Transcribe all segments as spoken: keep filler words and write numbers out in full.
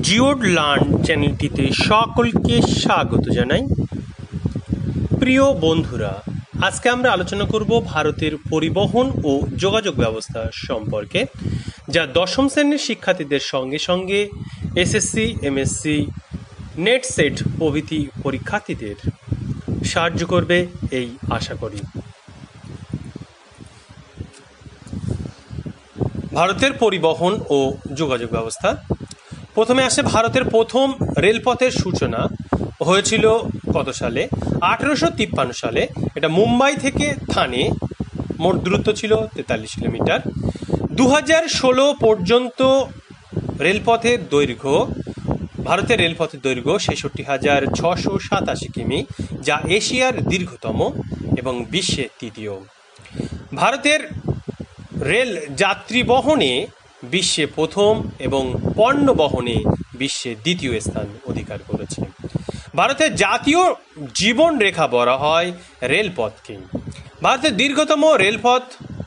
জিওড learn চ্যানেলটিতে সকলকে স্বাগত জানাই। প্রিয় বন্ধুরা, আজকে আমরা আলোচনা করব ভারতের পরিবহন ও যোগাযোগ ব্যবস্থা সম্পর্কে, যা দশম শ্রেণীর শিক্ষার্থীদের সঙ্গে সঙ্গে এসএসসি, এমএসসি, নেট সেট প্রভৃতি পরীক্ষার্থীদের সাহায্য করবে এই আশা করি। ভারতের পরিবহন ও যোগাযোগ ব্যবস্থা। প্রথমে আসে ভারতের প্রথম রেলপথের সূচনা হয়েছিল কত সালে? আঠেরোশো তিপ্পান্ন সালে। এটা মুম্বাই থেকে থানে, মোট দূরত্ব ছিল তেতাল্লিশ কিলোমিটার। দু হাজার ষোলো পর্যন্ত রেলপথের দৈর্ঘ্য, ভারতের রেলপথের দৈর্ঘ্য ছেষট্টি হাজার ছশো সাতাশি কিমি, যা এশিয়ার দীর্ঘতম এবং বিশ্বের তৃতীয়। ভারতের রেল যাত্রী বহনে বিশ্বে প্রথম এবং পণ্য বহনে বিশ্বে দ্বিতীয় স্থান অধিকার করেছে। ভারতের জাতীয় জীবন রেখা বলা হয় রেলপথকে। ভারতের দীর্ঘতম রেলপথ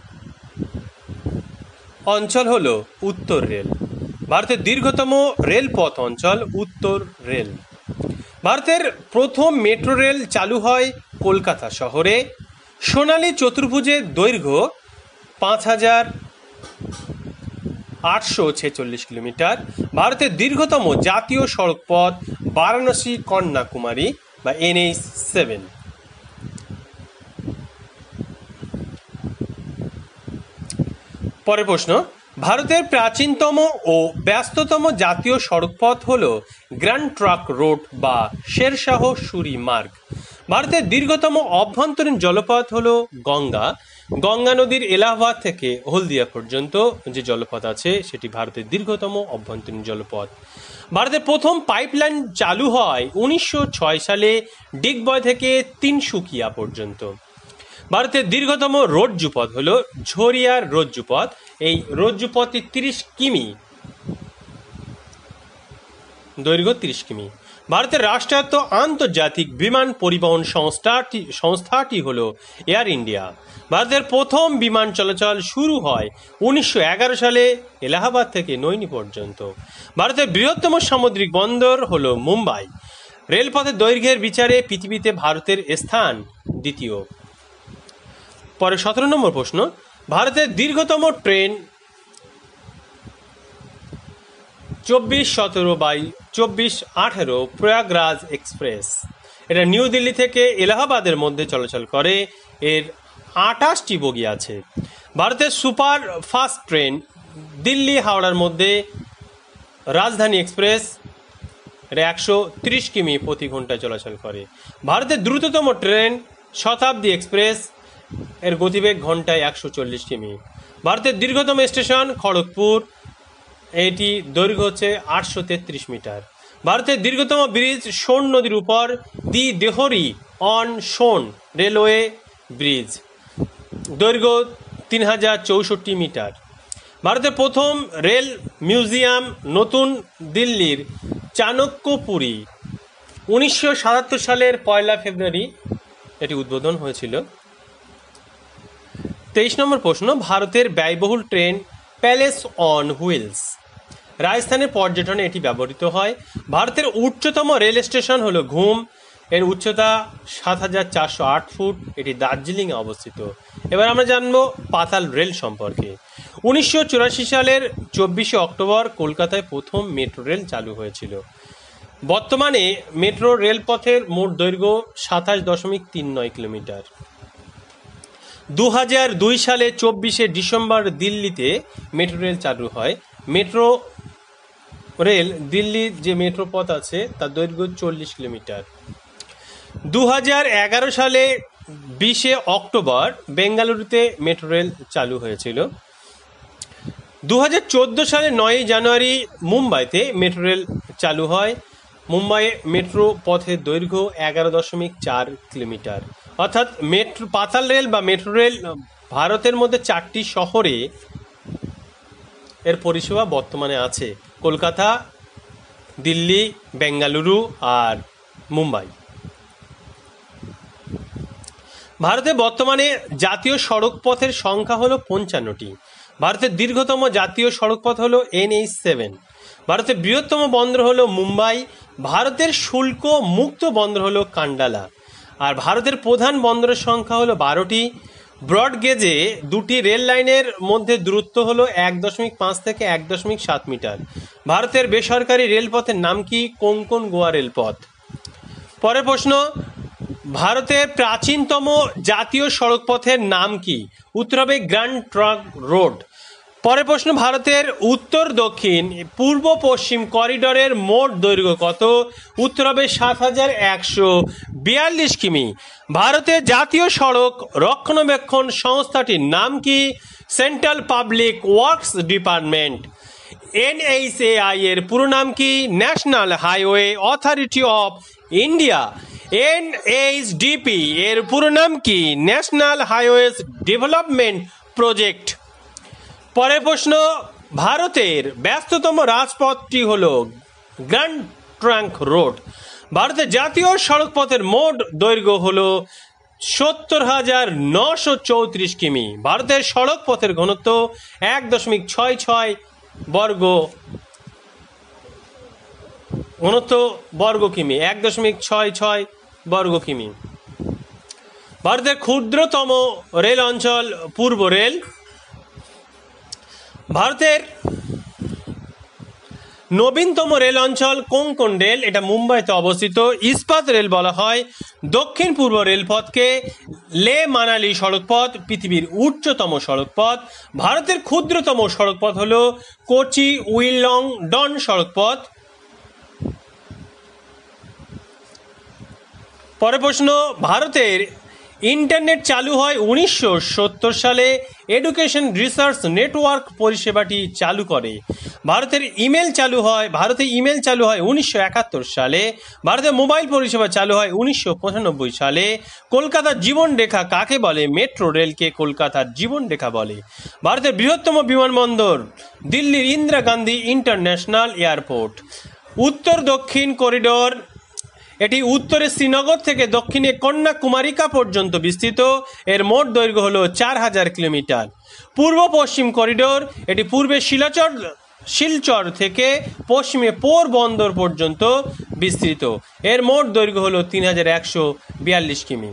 অঞ্চল হল উত্তর রেল। ভারতের দীর্ঘতম রেলপথ অঞ্চল উত্তর রেল। ভারতের প্রথম মেট্রো রেল চালু হয় কলকাতা শহরে। সোনালী চতুর্ভুজের দৈর্ঘ্য পাঁচ হাজার আটশো ছেচল্লিশ কিলোমিটার। ভারতের দীর্ঘতম জাতীয় সড়কপথ বারাণসী কন্যাকুমারী বা এনএইচ সেভেন। পরের প্রশ্ন, ভারতের প্রাচীনতম ও ব্যস্ততম জাতীয় সড়কপথ হল গ্র্যান্ড ট্রাঙ্ক রোড বা শেরশাহ সুরি মার্গ। ভারতের দীর্ঘতম অভ্যন্তরীণ জলপথ হল গঙ্গা। গঙ্গা নদীর এলাহাবাদ থেকে হলদিয়া পর্যন্ত যে জলপথ আছে সেটি ভারতের দীর্ঘতম অভ্যন্তরীণ জলপথ। ভারতের প্রথম পাইপলাইন চালু হয় উনিশশো ছয় সালে ডিগবয় থেকে তিনসুকিয়া পর্যন্ত। ভারতের দীর্ঘতম রজ্জুপথ হল ঝরিয়ার রজ্জুপথ। এই রজ্জুপথটি তিরিশ কিমি দৈর্ঘ্য, তিরিশ কিমি। ভারতের রাষ্ট্রায়ত্ত আন্তর্জাতিক বিমান পরিবহন সংস্থাটি সংস্থাটি হল এয়ার ইন্ডিয়া। ভারতের প্রথম বিমান চলাচল শুরু হয় উনিশশো এগারো সালে এলাহাবাদ থেকে নৈনি পর্যন্ত। ভারতের বৃহত্তম সামুদ্রিক বন্দর হল মুম্বাই। রেলপথের দৈর্ঘ্যের বিচারে পৃথিবীতে ভারতের স্থান দ্বিতীয়। পরে সতেরো নম্বর প্রশ্ন, ভারতের দীর্ঘতম ট্রেন চব্বিশ সতেরো বাই চব্বিশ আঠেরো প্রয়াগরাজ এক্সপ্রেস। এটা নিউ দিল্লি থেকে এলাহাবাদের মধ্যে চলাচল করে। এর আটাশটি বগি আছে। ভারতের সুপার ফাস্ট ট্রেন দিল্লি হাওড়ার মধ্যে রাজধানী এক্সপ্রেস, এটা একশো তিরিশ কিমি প্রতি ঘন্টায় চলাচল করে। ভারতের দ্রুততম ট্রেন শতাব্দী এক্সপ্রেস, এর গতিবেগ ঘন্টায় একশো চল্লিশ কিমি। ভারতের দীর্ঘতম স্টেশন খড়গপুর, এটি দৈর্ঘ্য হচ্ছে আটশো তেত্রিশ মিটার। ভারতের দীর্ঘতম ব্রিজ সোন নদীর উপর the Dehri on Son railway bridge, দৈর্ঘ্য তিন হাজার চৌষট্টি মিটার। ভারতের প্রথম রেল মিউজিয়াম নতুন দিল্লির চাণক্যপুরী, উনিশশো সাতাত্তর সালের পয়লা ফেব্রুয়ারি এটি উদ্বোধন হয়েছিল। তেইশ নম্বর প্রশ্ন, ভারতের ব্যয়বহুল ট্রেন প্যালেস অন হুইলস। রাজস্থানের পর্যটনে এটি ব্যবহৃত হয়। ভারতের উচ্চতম রেল স্টেশন হলো ঘুম। এর উচ্চতা সাত হাজার চারশো আট ফুট। এটি দার্জিলিংয়ে অবস্থিত। এবার আমরা জানবো পাতাল রেল সম্পর্কে। উনিশশো চুরাশি সালের চব্বিশে অক্টোবর কলকাতায় প্রথম মেট্রো রেল চালু হয়েছিল। বর্তমানে মেট্রো রেলপথের মোট দৈর্ঘ্য সাতাশ দশমিক তিন নয় কিলোমিটার। দু হাজার দুই সালে চব্বিশে ডিসেম্বর দিল্লিতে মেট্রো রেল চালু হয়। মেট্রো রেল দিল্লির যে মেট্রো পথ আছে তার দৈর্ঘ্য চল্লিশ কিলোমিটার। দু হাজার এগারো সালে বিশে অক্টোবর বেঙ্গালুরুতে মেট্রো রেল চালু হয়েছিল। দু হাজার চোদ্দো সালে নয়ই জানুয়ারি মুম্বাইতে মেট্রো রেল চালু হয়। মুম্বাই মেট্রো পথের দৈর্ঘ্য এগারো দশমিক চার কিলোমিটার। অর্থাৎ মেট্রো পাতাল রেল বা মেট্রো রেল ভারতের মধ্যে চারটি শহরে এর পরিষেবা বর্তমানে আছে: কলকাতা, দিল্লি, বেঙ্গালুরু আর মুম্বাই। ভারতে বর্তমানে জাতীয় সড়ক পথের সংখ্যা হলো পঞ্চান্নটি। ভারতের দীর্ঘতম জাতীয় সড়কপথ হলো এনএইচ সেভেন। ভারতের বৃহত্তম বন্দর হলো মুম্বাই। ভারতের শুল্ক মুক্ত বন্দর হলো কান্ডালা। আর ভারতের প্রধান বন্দরের সংখ্যা হলো বারোটি। ব্রড গেজে দুটি রেল লাইনের মধ্যে দূরত্ব হলো এক দশমিক পাঁচ থেকে এক দশমিক সাত মিটার। ভারতের বেসরকারি রেলপথের নাম কি? কোঙ্কণ গোয়া রেলপথ। পরের প্রশ্ন, ভারতের প্রাচীনতম জাতীয় সড়কপথের নাম কি? উত্তর হবে গ্র্যান্ড ট্রাঙ্ক রোড। পরের প্রশ্ন, ভারতের উত্তর দক্ষিণ পূর্ব পশ্চিম করিডোরের মোট দৈর্ঘ্য কত? উত্তর হবে সাত হাজার একশো বিয়াল্লিশ কিমি। ভারতের জাতীয় সড়ক রক্ষণাবেক্ষণ সংস্থাটির নাম কি? Central public works department. NHAI এর পুরো নাম কি? National highway authority of India. NHDP এর পুরো নাম কি? National highways development project. পরের প্রশ্ন, ভারতের ব্যস্ততম রাজপথটি হল গ্র্যান্ড ট্রাঙ্ক রোড। ভারতের জাতীয় সড়কপথের মোট দৈর্ঘ্য হল সত্তর হাজার নশো চৌত্রিশ কিমি। ভারতের সড়ক পথের ঘনত্ব এক দশমিক ছয় ছয় বর্গ ঘনত্ব বর্গ কিমি এক দশমিক ছয় ছয় বর্গ কিমি। ভারতের ক্ষুদ্রতম রেল অঞ্চল পূর্ব রেল। ভারতের নবীনতম রেল অঞ্চল কোঙ্কণ রেল, এটা মুম্বাইতে অবস্থিত। ইস্পাত রেল বলা হয়। দক্ষিণ পূর্ব রেলপথকে লে মানালি সড়কপথ, পৃথিবীর উচ্চতম সড়কপথ। ভারতের ক্ষুদ্রতম সড়কপথ হল কোচি উইলংডন সড়কপথ। পরের প্রশ্ন, ভারতের ইন্টারনেট চালু হয় উনিশশো সত্তর সালে। এডুকেশন রিসার্চ নেটওয়ার্ক পরিষেবাটি চালু করে। ভারতের ইমেল চালু হয় ভারতে ইমেল চালু হয় উনিশশো একাত্তর সালে। ভারতের মোবাইল পরিষেবা চালু হয় উনিশশো পঁচানব্বই সালে। কলকাতার জীবনরেখা কাকে বলে? মেট্রো রেলকে কলকাতার জীবনরেখা বলে। ভারতের বৃহত্তম বিমানবন্দর দিল্লির ইন্দিরা গান্ধী ইন্টারন্যাশনাল এয়ারপোর্ট। উত্তর দক্ষিণ করিডোর, এটি উত্তরে শ্রীনগর থেকে দক্ষিণে কন্যাকুমারিকা পর্যন্ত বিস্তৃত। এর মোট দৈর্ঘ্য হল চার হাজার কিলোমিটার। পূর্ব পশ্চিম করিডোর, এটি পূর্বে শিলাচর শিলচর থেকে পশ্চিমে পোরবন্দর পর্যন্ত বিস্তৃত। এর মোট দৈর্ঘ্য হল তিন হাজার একশো বিয়াল্লিশ কিমি।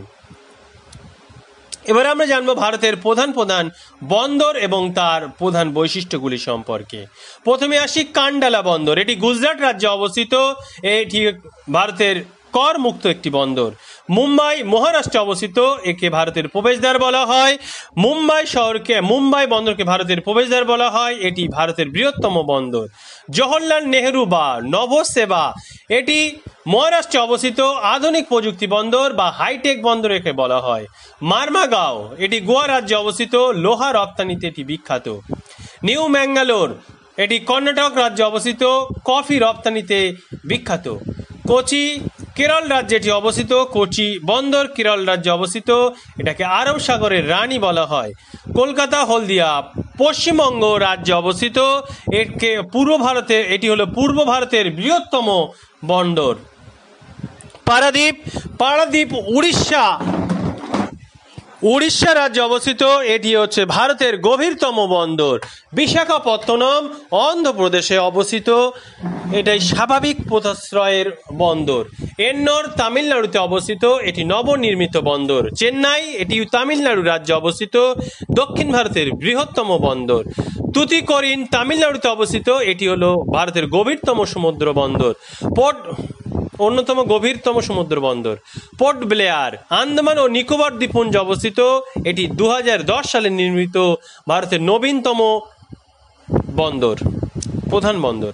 এবার আমরা জানবো ভারতের প্রধান প্রধান বন্দর এবং তার প্রধান বৈশিষ্ট্যগুলি সম্পর্কে। প্রথমে আসি কান্ডালা বন্দর। এটি গুজরাট রাজ্যে অবস্থিত। এটি ভারতের কর মুক্ত একটি বন্দর। মুম্বাই মহারাষ্ট্রে অবস্থিত। একে ভারতের প্রবেশদ্বার বলা হয়। মুম্বাই শহরকে মুম্বাই বন্দরকে ভারতের প্রবেশদ্বার বলা হয়। এটি ভারতের বৃহত্তম বন্দর। জওহরলাল নেহেরু বা নভোসেবা, এটি মহারাষ্ট্রে অবস্থিত আধুনিক প্রযুক্তি বন্দর বা হাইটেক বন্দর একে বলা হয়। মারমাগাঁও, এটি গোয়া রাজ্যে অবস্থিত। লোহা রপ্তানিতে এটি বিখ্যাত। নিউ ম্যাঙ্গালোর, এটি কর্ণাটক রাজ্যে অবস্থিত। কফি রপ্তানিতে বিখ্যাত। কোচি কেরল রাজ্যে এটি অবস্থিত। কোচি বন্দর কেরল রাজ্যে অবস্থিত। এটাকে আরব সাগরের রানী বলা হয়। কলকাতা হলদিয়া পশ্চিমবঙ্গ রাজ্যে অবস্থিত। একে পূর্ব ভারতে এটি হলো পূর্ব ভারতের বৃহত্তম বন্দর। পারাদ্বীপ পারাদ্বীপ উড়িষ্যা উড়িষ্যা রাজ্যে অবস্থিত। এটি হচ্ছে ভারতের গভীরতম বন্দর। বিশাখাপত্তনম অন্ধ্রপ্রদেশে অবস্থিত। এটাই স্বাভাবিক পোতাশ্রয়ের বন্দর। এন্নোর তামিলনাড়ুতে অবস্থিত। এটি নবনির্মিত বন্দর। চেন্নাই, এটি তামিলনাড়ু রাজ্যে অবস্থিত। দক্ষিণ ভারতের বৃহত্তম বন্দর। তুতিকোরিন তামিলনাড়ুতে অবস্থিত। এটি হলো ভারতের গভীরতম সমুদ্র বন্দর। পোর্ট অন্যতম গভীরতম সমুদ্র বন্দর। পোর্ট ব্লেয়ার আন্দামান ও নিকোবর দ্বীপপুঞ্জে অবস্থিত। এটি দু হাজার দশ সালে নির্মিত ভারতের নবীনতম বন্দর, প্রধান বন্দর।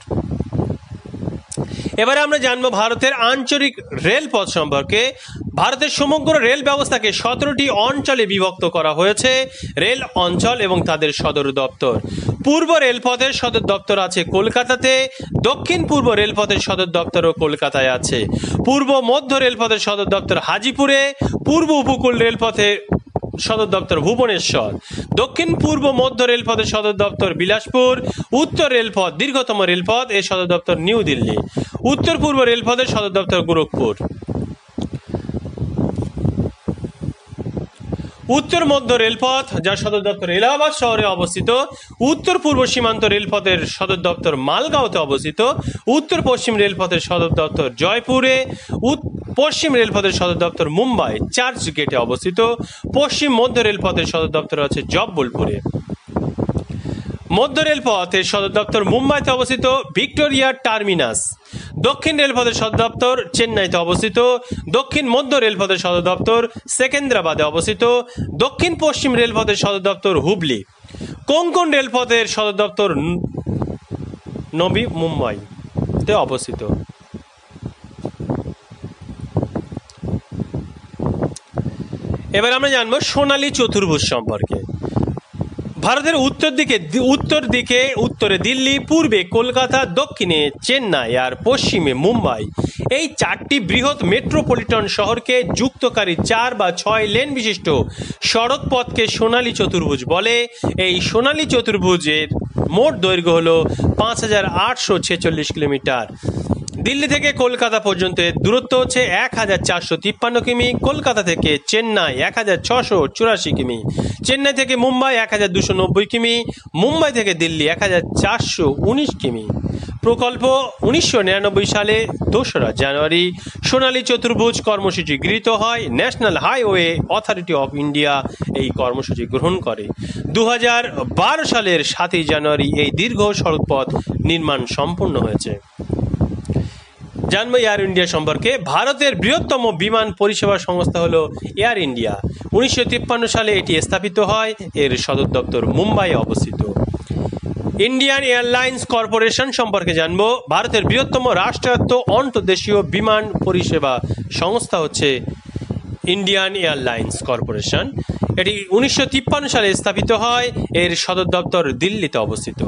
এবারে আমরা জানবো ভারতের আঞ্চলিক রেলপথ সম্পর্কে। ভারতের সমগ্র রেল ব্যবস্থাকে সতেরোটি অঞ্চলে বিভক্ত করা হয়েছে। রেল অঞ্চল এবং তাদের সদর দপ্তর। পূর্ব রেলপথের সদর দপ্তর আছে কলকাতাতে। দক্ষিণ পূর্ব রেলপথের সদর দপ্তরও কলকাতায় আছে। পূর্ব মধ্য রেলপথের সদর দপ্তর হাজিপুরে। পূর্ব উপকূল রেলপথের সদর দপ্তর ভুবনেশ্বর। দক্ষিণ পূর্ব মধ্য রেলপথের সদর দপ্তর বিলাসপুর। উত্তর রেলপথ দীর্ঘতম রেলপথ, এর সদর দপ্তর নিউ দিল্লি। উত্তর পূর্ব রেলপথের সদর দপ্তর গোরখপুর। উত্তর মধ্য রেলপথ, যার সদর দপ্তর এলাহাবাদ শহরে অবস্থিত। উত্তর পূর্ব সীমান্ত রেলপথের সদর দপ্তর মালগাঁওতে অবস্থিত। উত্তর পশ্চিম রেলপথের সদর দপ্তর জয়পুরে। পশ্চিম রেলপথের সদর দপ্তর মুম্বাই চার্চ গেটে অবস্থিত। পশ্চিম মধ্য রেলপথের সদর দপ্তর আছে জব্বলপুরে। মধ্য রেলপথের সদর দপ্তর মুম্বাইতে অবস্থিত ভিক্টোরিয়া টার্মিনাস। দক্ষিণ রেলপথের সদর দপ্তর চেন্নাইতে অবস্থিত। দক্ষিণ মধ্য রেলপথের সদর দপ্তর সেকেন্দ্রাবাদে অবস্থিত। দক্ষিণ পশ্চিম রেলপথের সদর দপ্তর হুবলি। কোঙ্কণ রেলপথের সদর দপ্তর নবী মুম্বাইতে অবস্থিত। এবার আমরা জানবো সোনালী চতুর্ভুজ সম্পর্কে। ভারতের উত্তর দিকে উত্তর দিকে উত্তরে দিল্লি, পূর্বে কলকাতা, দক্ষিণে চেন্নাই আর পশ্চিমে মুম্বাই, এই চারটি বৃহৎ মেট্রোপলিটন শহরকে যুক্তকারী চার বা ছয় লেন বিশিষ্ট সড়ক পথকে সোনালী চতুর্ভুজ বলে। এই সোনালী চতুর্ভুজের মোট দৈর্ঘ্য হল পাঁচ হাজার আটশো ছেচল্লিশ কিলোমিটার। দিল্লি থেকে কলকাতা পর্যন্ত এর দূরত্ব হচ্ছে এক হাজার চারশো তিপ্পান্ন কিমি। কলকাতা থেকে চেন্নাই এক হাজার ছশো চুরাশি কিমি। চেন্নাই থেকে মুম্বাই এক হাজার দুশো নব্বই কিমি। মুম্বাই থেকে দিল্লি এক হাজার চারশো উনিশ কিমি। প্রকল্প উনিশশো নিরানব্বই সালে দোসরা জানুয়ারি সোনালী চতুর্ভুজ কর্মসূচি গৃহীত হয়। National highway authority of India এই কর্মসূচি গ্রহণ করে। দু হাজার বারো সালের সাতই জানুয়ারি এই দীর্ঘ সড়কপথ নির্মাণ সম্পূর্ণ হয়েছে। জানবো এয়ার ইন্ডিয়া সম্পর্কে। ভারতের বৃহত্তম বিমান পরিষেবা সংস্থা হলো এয়ার ইন্ডিয়া। উনিশশো তিপ্পান্ন সালে এটি স্থাপিত হয়। এর সদর দপ্তর মুম্বাইয়ে অবস্থিত। ইন্ডিয়ান এয়ারলাইন্স কর্পোরেশন সম্পর্কে জানবো। ভারতের বৃহত্তম রাষ্ট্রায়ত্ত অন্তর্দেশীয় বিমান পরিষেবা সংস্থা হচ্ছে ইন্ডিয়ান এয়ারলাইন্স কর্পোরেশন। এটি উনিশশো তিপ্পান্ন সালে স্থাপিত হয়। এর সদর দপ্তর দিল্লিতে অবস্থিত।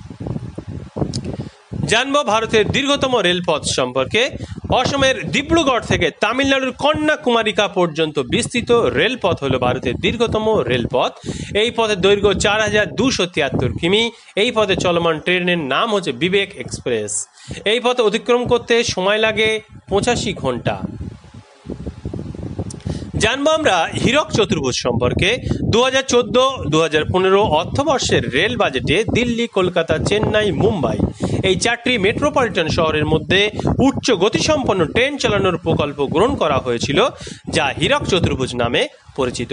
জানবো ভারতের দীর্ঘতম রেলপথ সম্পর্কে। অসমের ডিব্রুগড় থেকে তামিলনাড়ুর কন্যাকুমারিকা পর্যন্ত বিস্তৃত রেলপথ হলো ভারতের দীর্ঘতম রেলপথ। এই পথের দৈর্ঘ্য চার হাজার দুশো তিয়াত্তর কিমি। এই পথে চলমান ট্রেনের নাম হচ্ছে বিবেক এক্সপ্রেস। এই পথ অতিক্রম করতে সময় লাগে পঁচাশি ঘন্টা। জানবো আমরা হীরক চতুর্ভুজ সম্পর্কে। দু হাজার চোদ্দ দু হাজার পনেরো অর্থবর্ষের রেল বাজেটে দিল্লি, কলকাতা, চেন্নাই, মুম্বাই এই চারটি মেট্রোপলিটন শহরের মধ্যে উচ্চ গতিসম্পন্ন ট্রেন চালানোর প্রকল্প গ্রহণ করা হয়েছিল, যা হীরক চতুর্ভুজ নামে পরিচিত।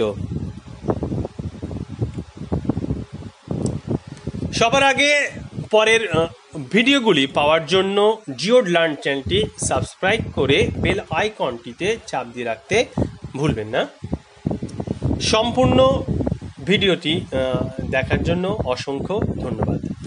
সবার আগে পরের ভিডিওগুলি পাওয়ার জন্য জিওড লার্ন চ্যানেলটি সাবস্ক্রাইব করে বেল আইকনটিতে চাপ দিয়ে রাখতে ভুলবেন না। সম্পূর্ণ ভিডিওটি দেখার জন্য অসংখ্য ধন্যবাদ।